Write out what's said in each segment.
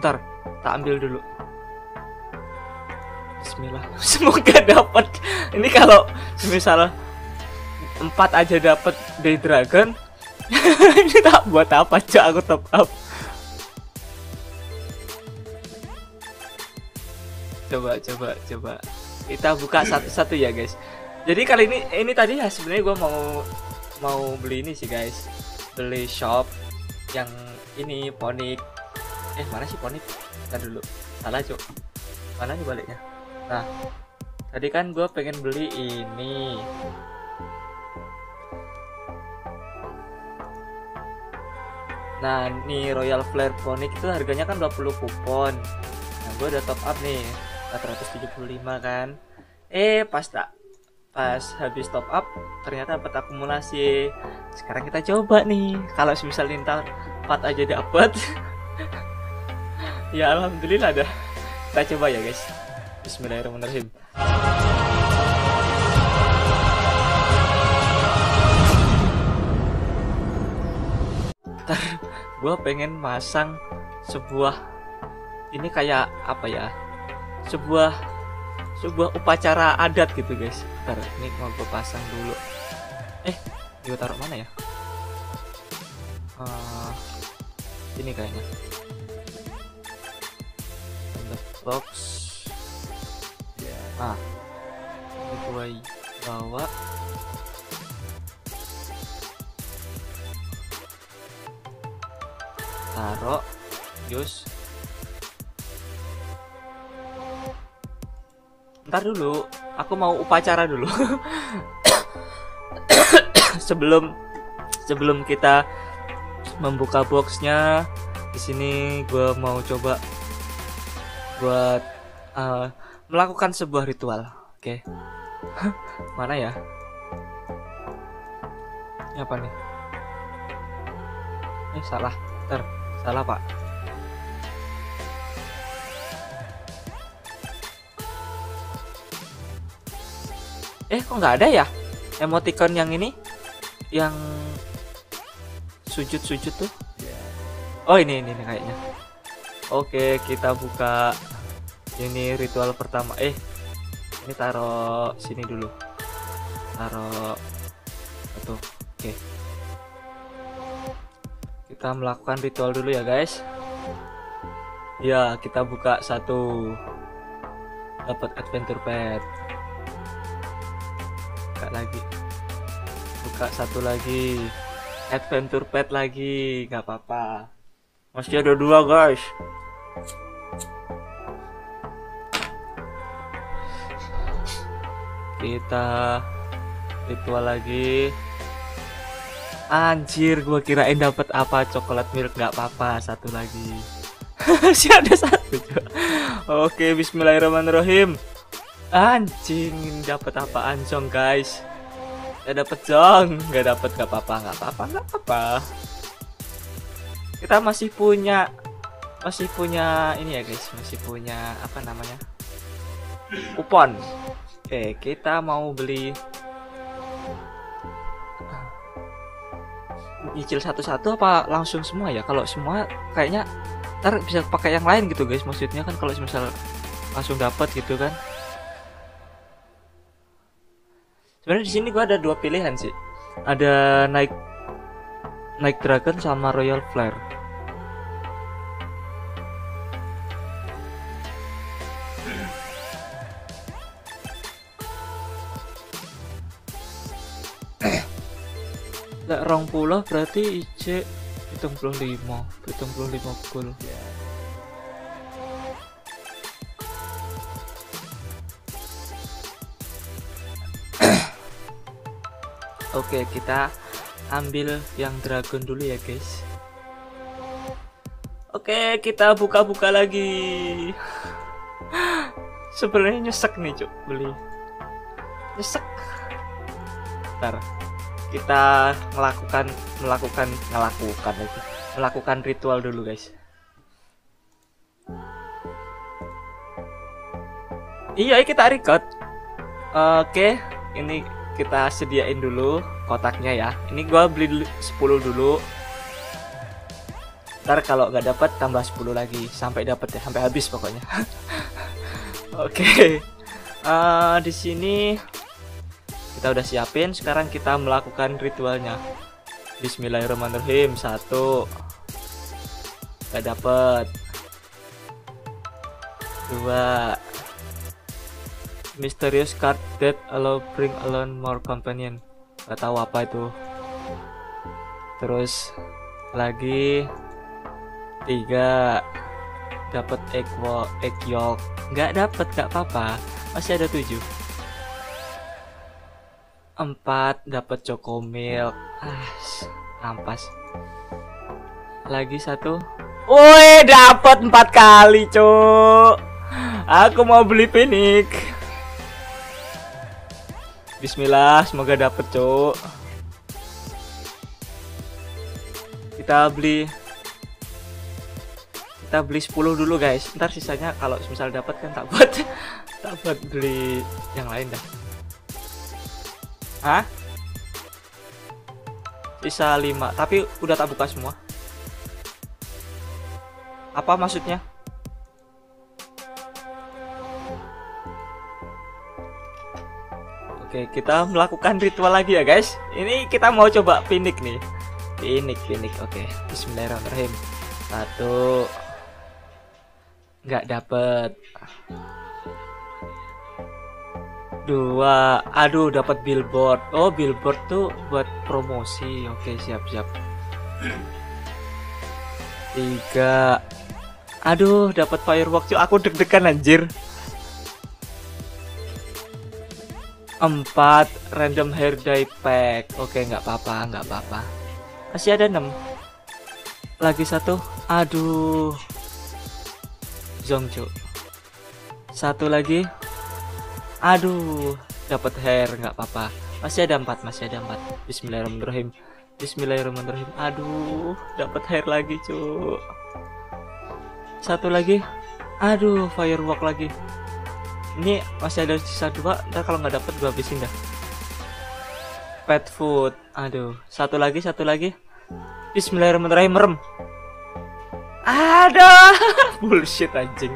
Ntar, tak ambil dulu. Bismillah. Semoga dapat. Ini kalau misal 4 aja dapat Day Dragon. Ini tak buat apa aja aku top up. Coba. Kita buka satu-satu ya guys. Jadi kali ini tadi ya sebenarnya gue mau beli ini sih guys. Beli shop yang ini Phoenix. Mana sih Phoenix? Ntar dulu. Salah cuk. Mana nih baliknya? Nah, tadi kan gue pengen beli ini. Nah, nih Royal Flare Phoenix itu harganya kan 20 kupon. Nah, gue udah top up nih 475 kan. Pas habis top up ternyata dapat akumulasi. Sekarang kita coba nih. Kalau misalnya ntar 4 aja dapat. Ya alhamdulillah dah. Kita coba ya guys. Bismillahirrahmanirrahim. Ntar gue pengen masang sebuah ini kayak apa ya? Sebuah upacara adat gitu guys. Ntar ini mau gue pasang dulu. Gue taruh mana ya? Ini kayaknya. The box. Ini gue bawa. Taruh. Jus. Ntar dulu, aku mau upacara dulu. sebelum kita membuka boxnya, di sini gue mau coba buat melakukan sebuah ritual. Oke. Mana ya? Ini apa nih? Salah. Salah pak. Kok nggak ada ya emoticon yang ini, yang sujud tuh? Oh ini kayaknya. Oke, kita buka ini ritual pertama. Ini taruh sini dulu. Taruh tuh. Oke. Kita melakukan ritual dulu ya guys. Ya, kita buka satu. Dapat adventure pet. Buka satu lagi. Adventure pet lagi. Gak apa-apa. Masih ada 2 guys. Kita ritual lagi. Anjir, gua kirain dapat apa, coklat milk. Nggak apa-apa, satu lagi. Masih ada satu. Oke, bismillahirrahmanirrahim. Anjing, dapat apaan jong guys? Nggak dapet jong, nggak apa-apa. Kita masih punya ini ya guys, masih punya apa namanya? Kupon. Oke, kita mau beli. Nyicil satu-satu apa langsung semua ya? Kalau semua kayaknya ntar bisa pakai yang lain gitu guys. Maksudnya kan kalau misal langsung dapat gitu kan. Sebenarnya di sini gua ada 2 pilihan sih. Ada naik dragon sama royal flare. Lek 20 berarti IC 75 full. Oke, kita ambil yang dragon dulu ya guys. Oke, kita buka-buka lagi. Sebenarnya nyesek nih cuk beli. Nyesek. Ntar kita melakukan ritual dulu guys. Iya, kita record. Oke, ini kita sediain dulu kotaknya ya. Ini gua beli 10 dulu. Ntar kalau nggak dapat tambah 10 lagi sampai dapat ya, sampai habis pokoknya. Oke. Di sini kita udah siapin, sekarang kita melakukan ritualnya. Bismillahirrahmanirrahim. 1 nggak dapet. 2 mysterious card that allow bring alone more companion. Gak tahu apa itu. Terus lagi 3 dapat egg yolk. Nggak dapet, nggak apa-apa, masih ada 7. 4 dapat choco milk. Ampas. Lagi 1. Woi, dapat 4 kali, cuk. Aku mau beli pinik. Bismillah, semoga dapet, cuk. Kita beli 10 dulu, guys. Ntar sisanya kalau misal dapat kan tak buat beli yang lain dah. Hah? Sisa 5, tapi udah tak buka semua. Apa maksudnya? Oke, kita melakukan ritual lagi ya, guys. Ini kita mau coba pinik nih. Pinik. Oke, bismillahirrahmanirrahim. 1 nggak dapet. 2, aduh, dapat billboard. Oh, billboard tuh buat promosi. Oke, siap. 3, aduh, dapat firework, cuy. Aku deg-degan anjir. 4 random hair dye pack. Oke, nggak apa-apa. Masih ada 6. Lagi 1. Aduh, Zongjo. 1 lagi. Aduh, dapat hair, nggak apa-apa. Masih ada 4. Bismillahirrahmanirrahim. Aduh, dapat hair lagi, cuk. 1 lagi. Aduh, firework lagi. Ini masih ada sisa 2. Ntar kalau nggak dapet gue habisin dah. Pet food. Aduh, 1 lagi. Bismillahirrahmanirrahim. Merem. Aduh, bullshit anjing.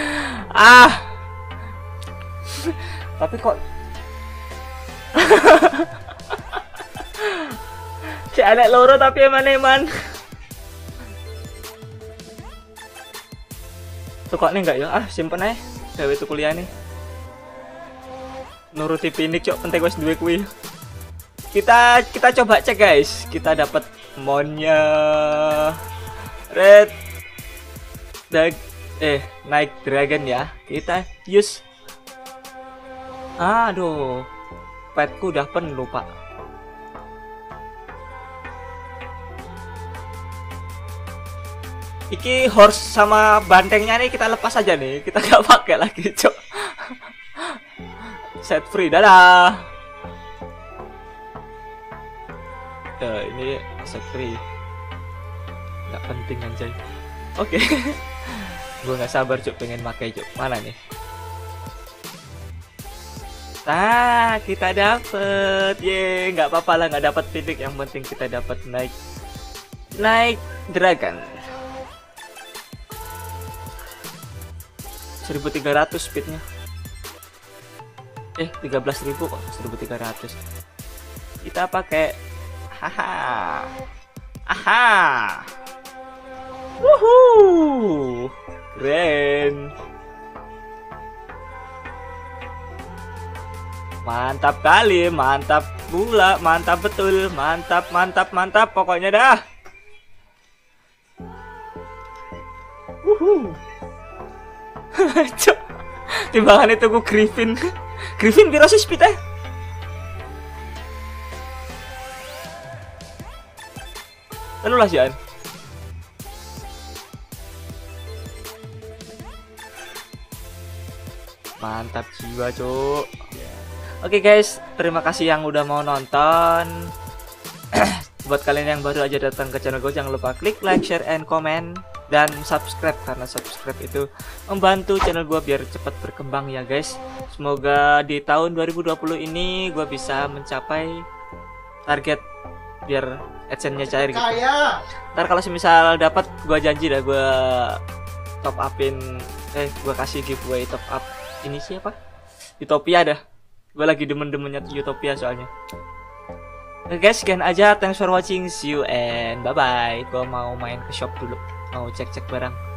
Tapi kok si anak loro tapi eman-eman. Tuh kok nih enggak ya? Simpen aja. Gawe tuh kuliah nih. Nuruti pinik, cok, penting wis duwe kuwi. Kita coba cek, guys. Kita dapat monnya red naik dragon ya. Kita use. Aduh, petku udah penuh, Pak. Iki horse sama bantengnya nih kita lepas aja nih. Kita nggak pakai lagi, cok. Set free, dadah. Ini set free. Nggak penting anjay. Oke. Gue nggak sabar, cok, pengen pakai, cok. Mana nih? Nah, kita dapet. Ye, nggak apa-apa lah, nggak dapat pinik. Yang penting kita dapat naik dragon. 1300 speednya. 13.000 kok, 1300. Kita pakai aha. Wuhuu, keren. Mantap kali, mantap pula, mantap betul, mantap pokoknya dah. Wuhuu. Cok, timbangan itu gue Griffin piro sih speed eh? Lalu lah Jan. Mantap jiwa, cuk. Oke guys, terima kasih yang udah mau nonton. Buat kalian yang baru aja datang ke channel gue, jangan lupa klik like, share, and comment, dan subscribe, karena subscribe itu membantu channel gue biar cepat berkembang ya guys. Semoga di tahun 2020 ini gue bisa mencapai target biar AdSense-nya cair gitu. Kaya. Ntar kalau semisal dapat, gua janji dah gua top upin, gua kasih giveaway top up ini siapa? Utopia dah. Gua lagi demen-demennya Utopia soalnya. Oke guys, sekian aja. Thanks for watching. See you and bye bye. Gua mau main ke shop dulu. Mau cek-cek barang.